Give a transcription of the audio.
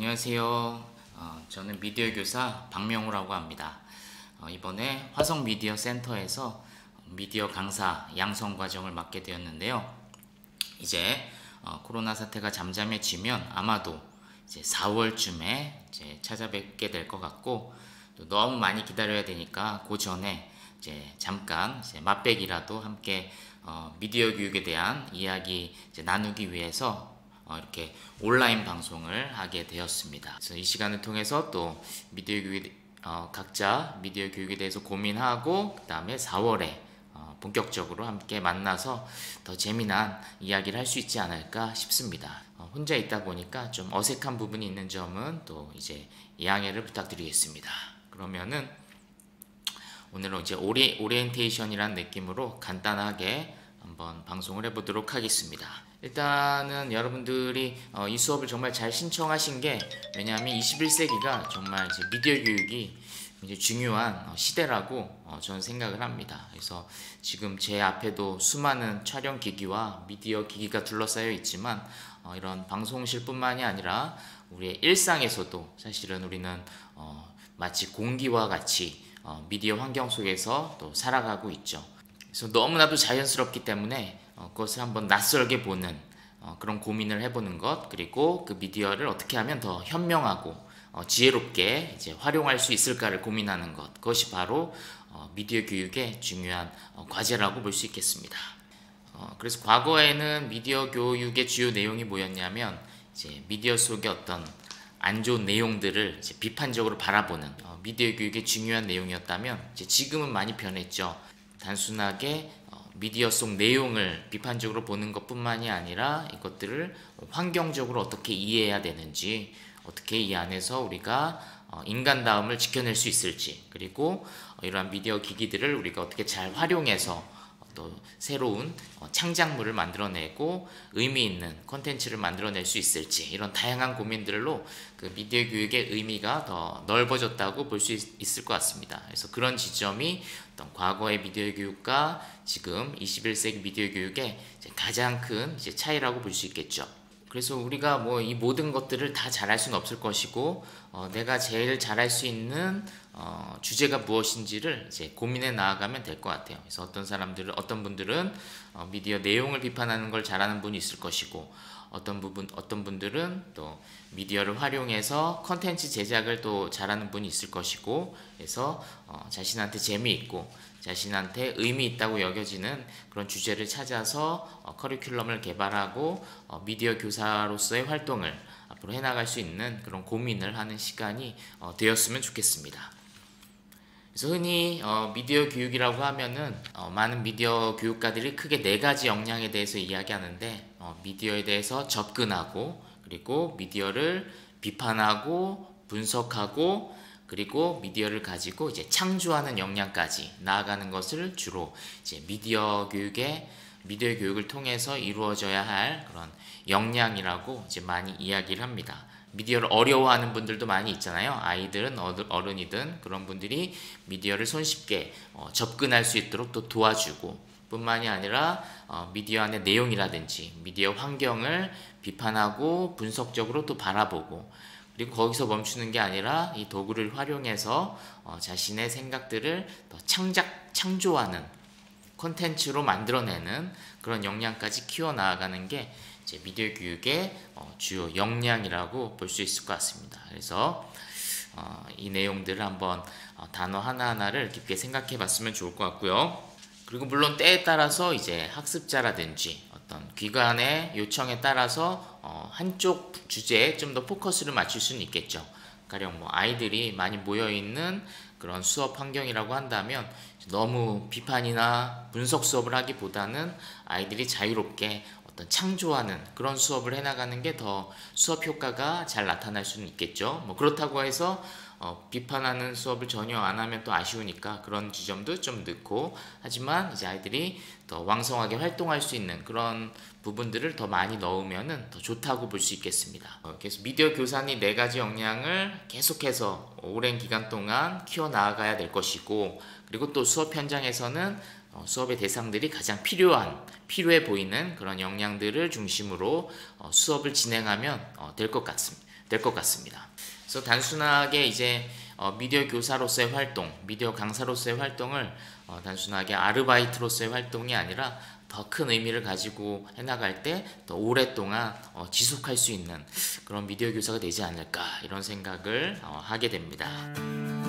안녕하세요. 저는 미디어 교사 박명우라고 합니다. 이번에 화성 미디어 센터에서 미디어 강사 양성 과정을 맡게 되었는데요. 이제 코로나 사태가 잠잠해지면 아마도 이제 4월쯤에 이제 찾아뵙게 될 것 같고, 또 너무 많이 기다려야 되니까 그 전에 이제 잠깐 이제 맛배기라도 함께 미디어 교육에 대한 이야기 이제 나누기 위해서 이렇게 온라인 방송을 하게 되었습니다. 그래서 이 시간을 통해서 또 미디어 교육 각자 미디어 교육에 대해서 고민하고, 그 다음에 4월에 본격적으로 함께 만나서 더 재미난 이야기를 할 수 있지 않을까 싶습니다. 혼자 있다 보니까 좀 어색한 부분이 있는 점은 또 이제 양해를 부탁드리겠습니다. 그러면은 오늘은 이제 오리엔테이션이라는 느낌으로 간단하게 한번 방송을 해보도록 하겠습니다. 일단은 여러분들이 이 수업을 정말 잘 신청하신 게, 왜냐하면 21세기가 정말 이제 미디어 교육이 굉장히 중요한 시대라고 저는 생각을 합니다. 그래서 지금 제 앞에도 수많은 촬영 기기와 미디어 기기가 둘러싸여 있지만, 이런 방송실뿐만이 아니라 우리의 일상에서도 사실은 우리는 마치 공기와 같이 미디어 환경 속에서 또 살아가고 있죠. 그래서 너무나도 자연스럽기 때문에 그것을 한번 낯설게 보는 그런 고민을 해보는 것, 그리고 그 미디어를 어떻게 하면 더 현명하고 지혜롭게 이제 활용할 수 있을까를 고민하는 것, 그것이 바로 미디어 교육의 중요한 과제라고 볼 수 있겠습니다. 그래서 과거에는 미디어 교육의 주요 내용이 뭐였냐면, 이제 미디어 속의 어떤 안 좋은 내용들을 이제 비판적으로 바라보는 미디어 교육의 중요한 내용이었다면, 이제 지금은 많이 변했죠. 단순하게 미디어 속 내용을 비판적으로 보는 것뿐만이 아니라 이것들을 환경적으로 어떻게 이해해야 되는지, 어떻게 이 안에서 우리가 인간다움을 지켜낼 수 있을지, 그리고 이러한 미디어 기기들을 우리가 어떻게 잘 활용해서 또 새로운 창작물을 만들어내고 의미 있는 콘텐츠를 만들어낼 수 있을지, 이런 다양한 고민들로 그 미디어 교육의 의미가 더 넓어졌다고 볼 수 있을 것 같습니다. 그래서 그런 지점이 어떤 과거의 미디어 교육과 지금 21세기 미디어 교육의 가장 큰 이제 차이라고 볼 수 있겠죠. 그래서 우리가 뭐 이 모든 것들을 다 잘할 수는 없을 것이고, 내가 제일 잘할 수 있는 주제가 무엇인지를 이제 고민해 나아가면 될 것 같아요. 그래서 어떤 분들은 미디어 내용을 비판하는 걸 잘하는 분이 있을 것이고, 어떤 분들은 또 미디어를 활용해서 컨텐츠 제작을 또 잘하는 분이 있을 것이고, 그래서 자신한테 재미있고 자신한테 의미 있다고 여겨지는 그런 주제를 찾아서 커리큘럼을 개발하고 미디어 교사로서의 활동을 앞으로 해나갈 수 있는 그런 고민을 하는 시간이 되었으면 좋겠습니다. 그래서 흔히 미디어 교육이라고 하면은 많은 미디어 교육가들이 크게 4가지 역량에 대해서 이야기하는데, 미디어에 대해서 접근하고, 그리고 미디어를 비판하고 분석하고, 그리고 미디어를 가지고 이제 창조하는 역량까지 나아가는 것을 주로 이제 미디어 교육을 통해서 이루어져야 할 그런 역량이라고 이제 많이 이야기를 합니다. 미디어를 어려워하는 분들도 많이 있잖아요. 아이들은 어른이든 그런 분들이 미디어를 손쉽게 접근할 수 있도록 또 도와주고, 뿐만이 아니라 미디어 안의 내용이라든지 미디어 환경을 비판하고 분석적으로 또 바라보고, 그리고 거기서 멈추는 게 아니라 이 도구를 활용해서 자신의 생각들을 더 창조하는 콘텐츠로 만들어내는 그런 역량까지 키워나가는 게 이제 미디어 교육의 주요 역량이라고 볼 수 있을 것 같습니다. 그래서 이 내용들을 한번 단어 하나하나를 깊게 생각해 봤으면 좋을 것 같고요. 그리고 물론 때에 따라서 이제 학습자라든지 어떤 기관의 요청에 따라서 한쪽 주제에 좀 더 포커스를 맞출 수는 있겠죠. 가령 뭐 아이들이 많이 모여있는 그런 수업 환경이라고 한다면, 너무 비판이나 분석 수업을 하기보다는 아이들이 자유롭게 어떤 창조하는 그런 수업을 해나가는 게 더 수업 효과가 잘 나타날 수는 있겠죠. 뭐 그렇다고 해서 비판하는 수업을 전혀 안 하면 또 아쉬우니까 그런 지점도 좀 넣고, 하지만 이제 아이들이 더 왕성하게 활동할 수 있는 그런 부분들을 더 많이 넣으면 더 좋다고 볼 수 있겠습니다. 그래서 미디어 교사는 4가지 역량을 계속해서 오랜 기간 동안 키워나가야 될 것이고, 그리고 또 수업 현장에서는 수업의 대상들이 가장 필요해 보이는 그런 역량들을 중심으로 수업을 진행하면 될 것 같습니다. 될 것 같습니다. 그래서 단순하게 이제 미디어 교사로서의 활동, 미디어 강사로서의 활동을 단순하게 아르바이트로서의 활동이 아니라 더 큰 의미를 가지고 해나갈 때 더 오랫동안 지속할 수 있는 그런 미디어 교사가 되지 않을까 이런 생각을 하게 됩니다.